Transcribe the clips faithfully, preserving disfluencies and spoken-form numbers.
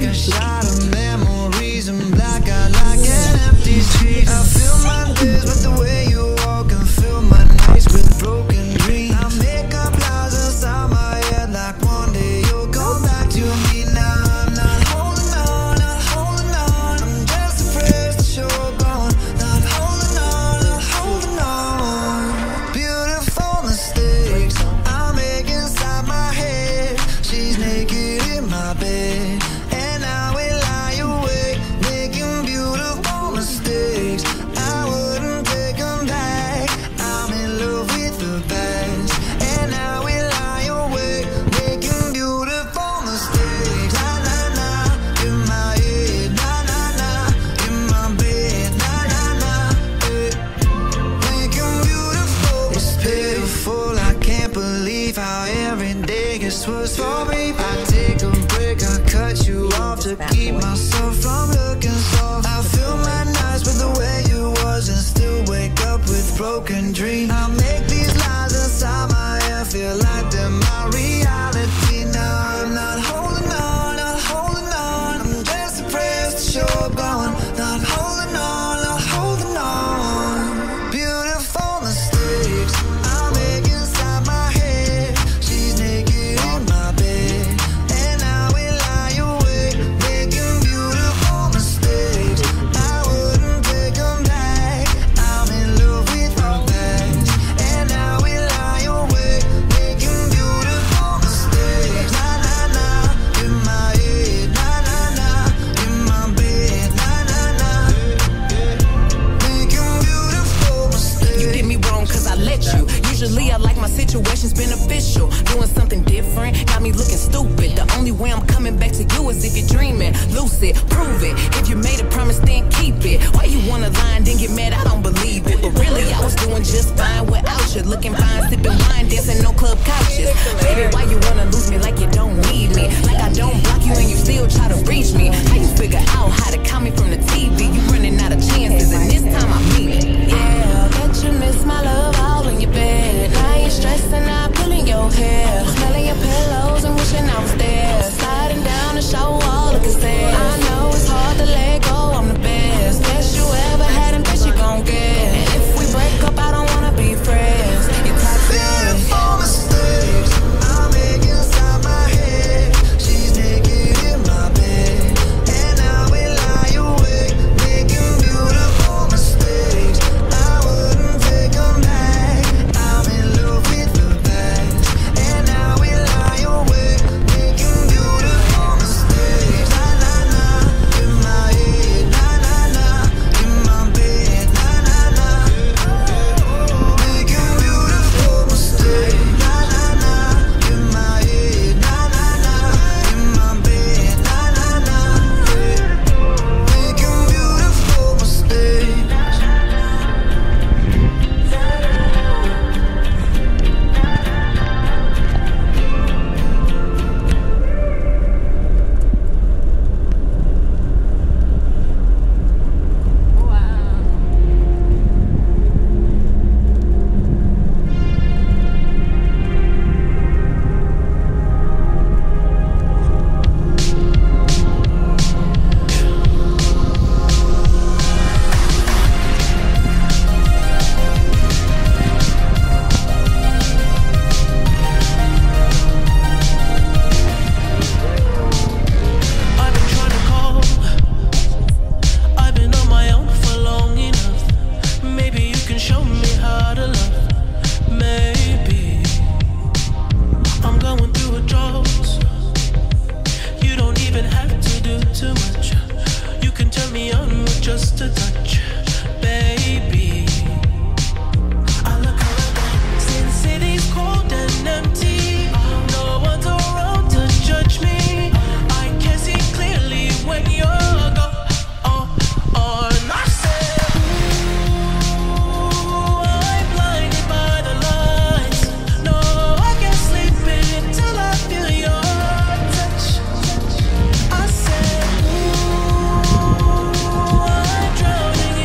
a shot of memories. I'm black out like an empty street. I fill my days with the way you walk and fill my nights with broken dreams. I make up lies inside my head like one day you'll come back to me. Now I'm not holding on, not holding on. I'm just afraid that you're gone. Not holding on, not holding on. Beautiful mistakes I make inside my head. She's naked in my bed, and I will lie awake, making beautiful mistakes. I wouldn't take them back. I'm in love with the past, and I will lie awake, making beautiful mistakes. Na na na, in my head. Na na na, in my bed. Na na na, eh. Making beautiful. It's pitiful. I can't believe how every day gets worse for me. I take a break, I cut you off to keep myself from looking soft. I fill my nights with the way you was and still wake up with broken dreams. I make these lies inside my head feel like they're my reality. Now I'm not holding on, not holding on. I'm just depressed that you're gone. Not holding on, not holding on. Beautiful mistakes I make inside my head. She's naked in my bed, and I will lie awake, making beautiful mistakes. I wouldn't take them back. I'm in love with the past, and I will lie awake, making beautiful mistakes. Na na na, in my head. Na na na, in my bed. Na na na, making beautiful mistakes. You did me wrong cause I let you. Usually I like my situations beneficial. Doing something different got me looking stupid. The only way I'm coming back to you is if you're dreaming. Lucid, prove it. If you made a promise, then keep it. Why you wanna lie and then get mad? I don't believe it. But really, I was doing just fine without you. Looking fine, sipping wine, dancing on club couches. Baby, why you wanna lose me like you don't need me? Like I don't block you and you still try to reach me. How you figure out how to count me from the T V? You running out of chances, and this time I mean it. Yeah, bet you miss my love all in your bed. Now you're stressing out, pulling your hair, smelling your pillows and wishing I was there. Sliding down the shower wall, looking sad. I know it's hard to let go, I'm the best. Best you ever had and best you gon' get. And if we break up, I don't wanna be friends. You toxic. Beautiful mistakes I make inside my head. She's naked in my bed, and I will lie awake, making beautiful mistakes. I wouldn't take them back. I'm in love with the past, and I will lie awake, making beautiful mistakes. Na na na, in my head. Na na na, in my bed. Na na na, making beautiful mistakes. Na na na, in my head. Na na na, in my bed. Na na na, making beautiful mistakes. I've been trying to call. I've been on my own for long enough. Maybe you can show me how to love. Maybe I'm going through a drought. You don't even have to do too much. You can turn me on with just a touch, baby. I look around, since city's cold and empty. No one's around to judge me. I can see clearly when you're gone. Oh, oh, and I said, ooh, I'm blinded by the lights. No, I can't sleep until I feel your touch. I said, ooh, I'm drowning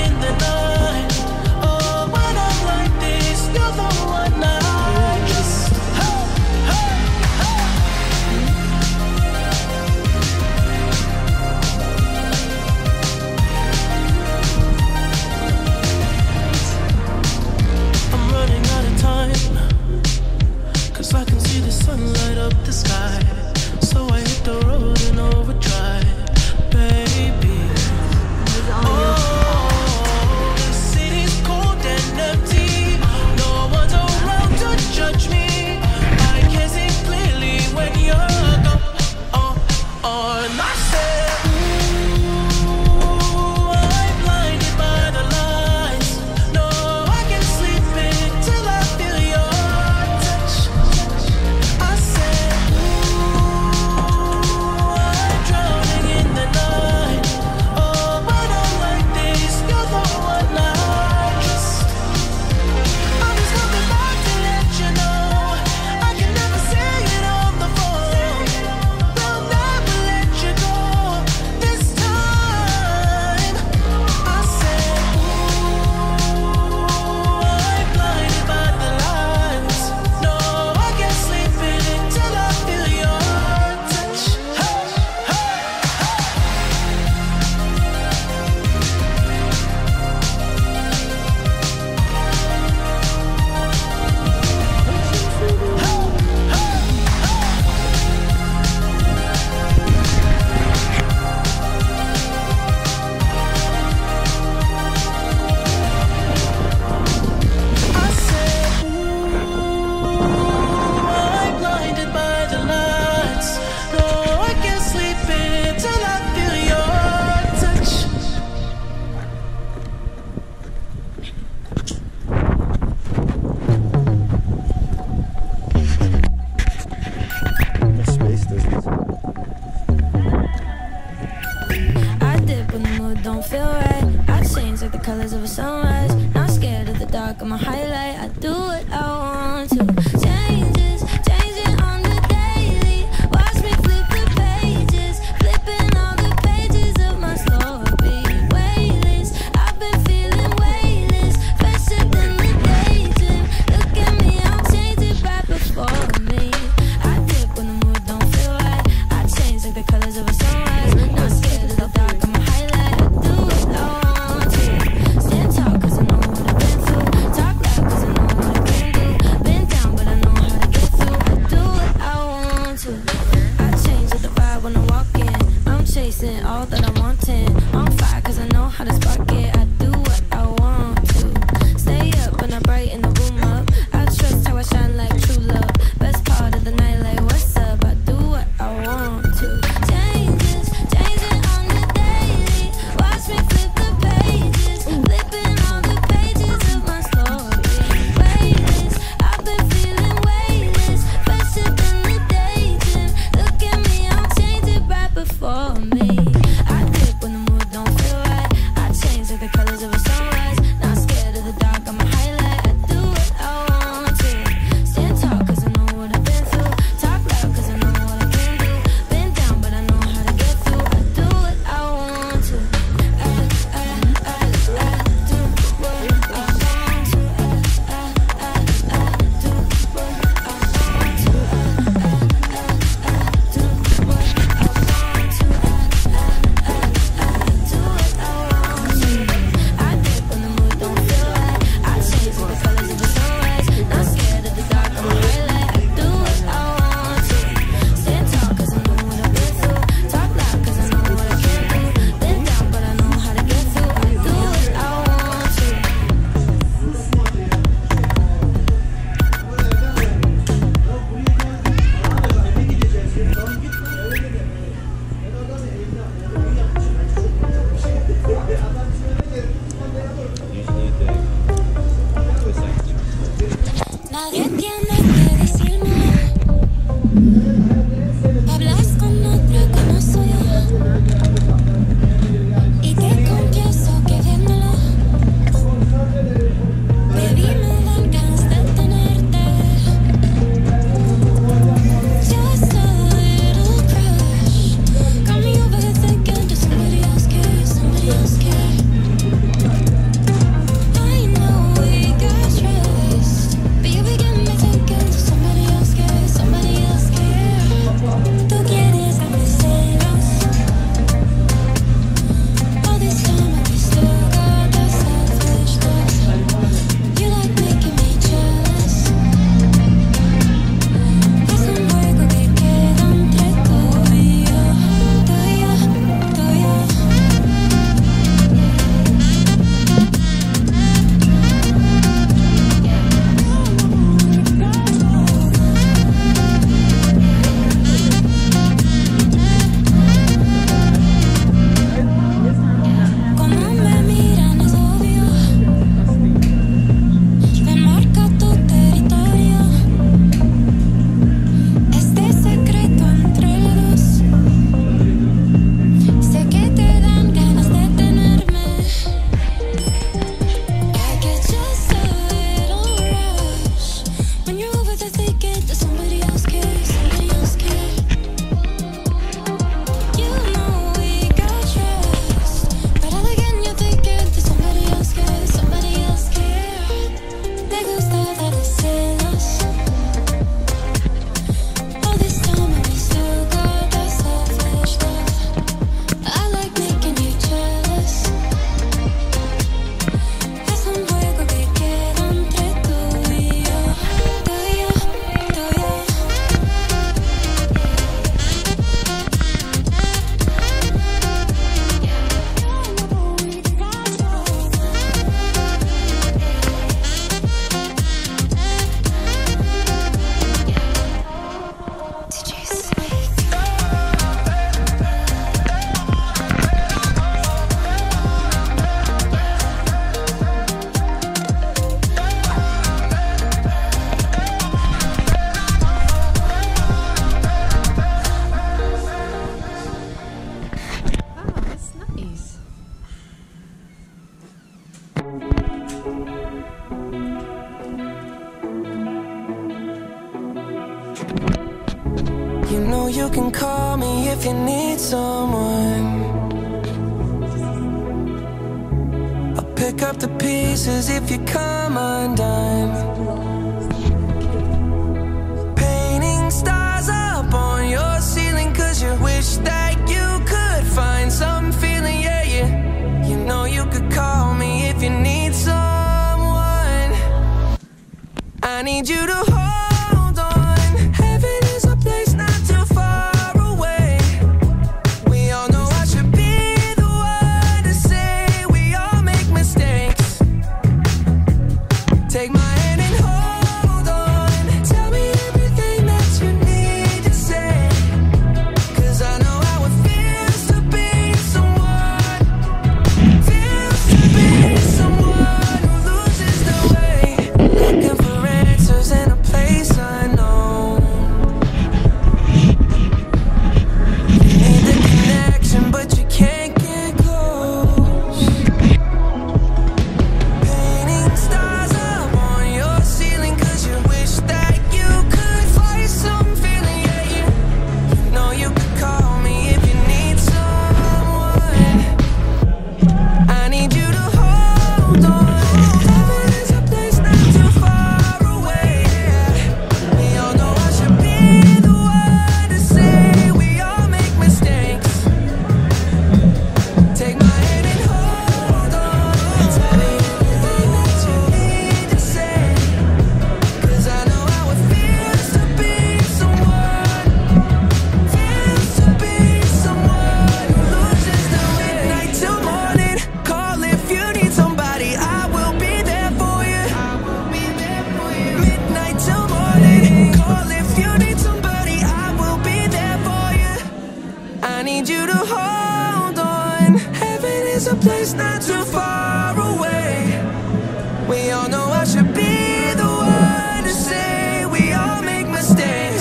a sunrise. Not scared of the dark, I'm a highlight. I do what I want to. Changes, changing on the daily. Watch me flip the pages, flipping all the pages of my story. Weightless, I've been feeling weightless, fresher than the daydream. Look at me, I'm changing right before me. I dip when the mood don't feel right. I change like the colors of a sunrise. Not scared of the dark, I'm a highlight. I do what I want to. Stand tall cause I know what I've been through. Talk loud cause I know what I can do. Been down but I know how to get through. I do what I want to. I change with the vibe when I walk in. I'm chasing all that I'm wanting. On fire cause I know how to spark it. I do what I want to. Stay up when I brighten the room up. I trust how I shine like true love. Best part of the night like what's up. I do what I want to. Changes, changing on the daily. Watch me flip the pages, flipping all the pages of my story. Weightless, I've been feeling weightless, fresher than the daydream. Look at me, I'm changing right before me. I dip when the mood don't feel right. I change like the can call me if you need someone. I'll pick up the pieces if you come undone. Painting stars up on your ceiling, cause you wish that you could find some feeling, yeah, yeah. You know you could call me if you need someone. I need you to hold on. Heaven is a place not too far away. We all know I should be the one to say we all make mistakes. Take my hand and hold on. Tell me everything that you need to say, cause I know how it feels to be someone, feels to be someone who loses their way, looking for answers in a place unknown. You need the connection, but you can't get close. Painting stars up on your ceiling, cause you wish that you could find some feeling, yeah, yeah. You know you could call me if you need someone. I need you to hold on. Heaven is a place not too far away. We all know I should be the one to say we all make mistakes. Take my hand and hold on. Tell me everything that you need to say, cause I know how it feels to be someone, feels to be someone who loses their way. Midnight till morning, call if you need somebody, I will be there for you. I will be there for you. Midnight till morning, call if you need somebody, I will be there for you. I need you to hold on. Heaven is a place not too far away. We all know I should be the one to say we all make mistakes.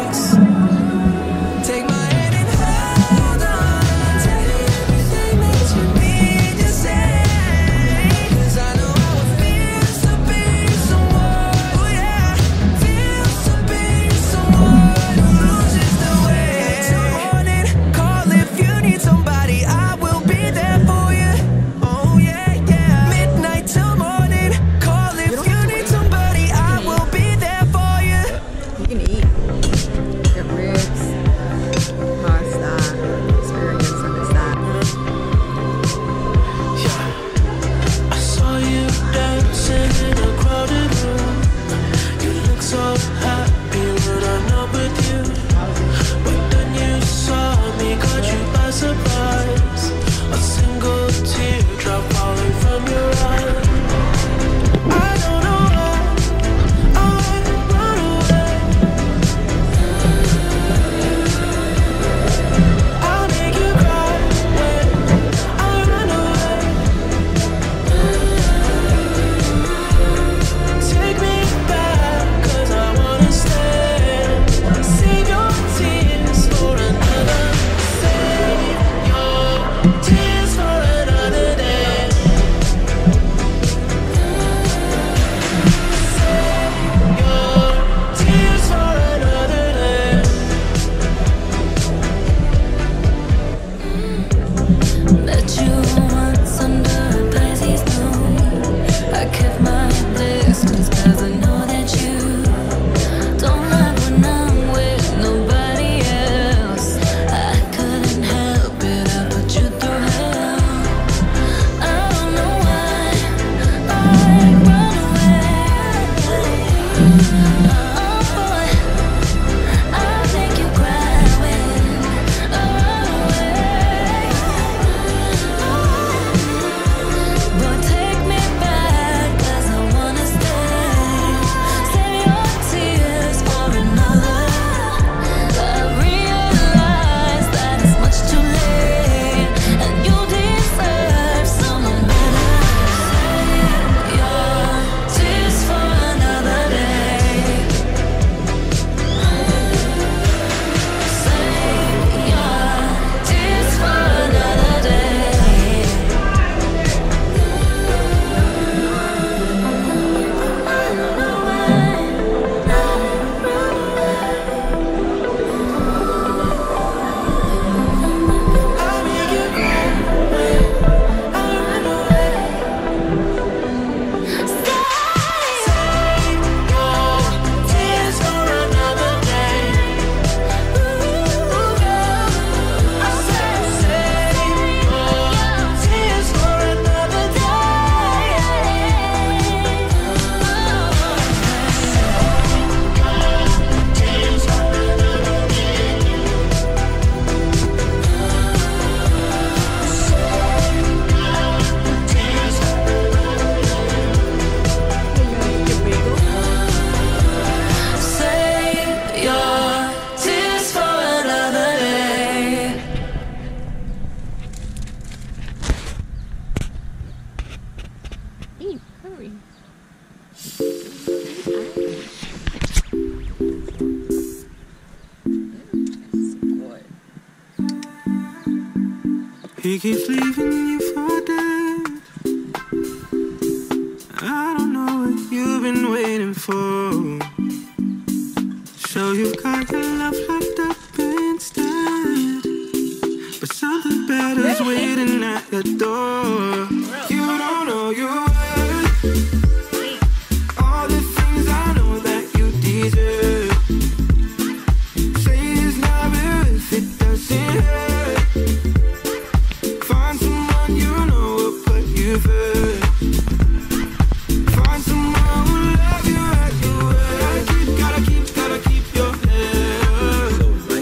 Take my hand and hold on. Tell me everything that you need to say, cause I know how it feels to be someone, oh yeah, feels to be someone who loses their way. Till morning, call if you need somebody, I will be there for you. Oh yeah, yeah. Midnight till morning, call if you He keeps leaving you for dead. I don't know what you've been waiting for. So you've got your love locked up instead, but something better's waiting at your door. You don't know your worth, all the things I know that you deserve. Say it's not real if it doesn't hurt. Find someone you know will put you first. Find someone who love you at your word. Keep, gotta keep, gotta keep your head up.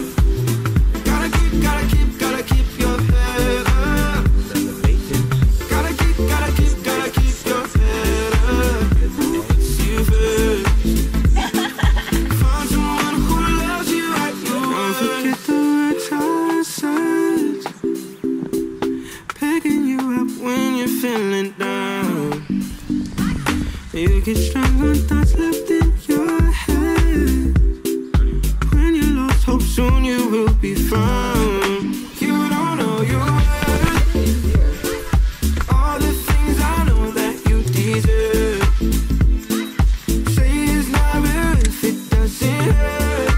Gotta keep, gotta keep, gotta keep your head up. Gotta keep, gotta keep, gotta keep your head up. See you first. Find someone who loves you at your word. Don't forget the words I said, picking you up when you're feeling down. You get strong on thoughts left in your head. When you lost hope, soon you will be found. You don't know your worth, all the things I know that you deserve. Say it's not real if it doesn't hurt.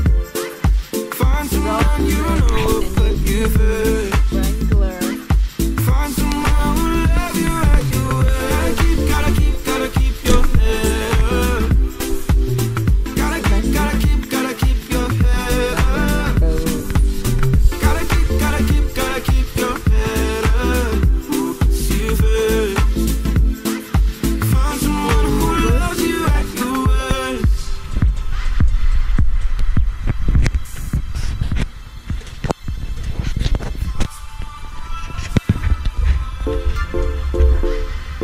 Find someone you know will put you first. Find someone who love you at your word. Keep, gotta keep, gotta keep your head up. Gotta keep, gotta keep, gotta keep your head up. Gotta keep, gotta keep, gotta keep your head up. See you first. Find someone who loves you at your word.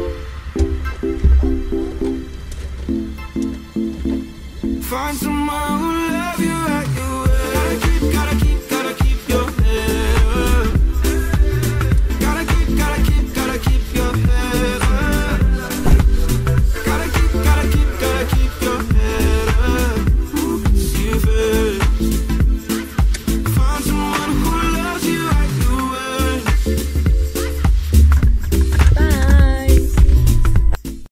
Find someone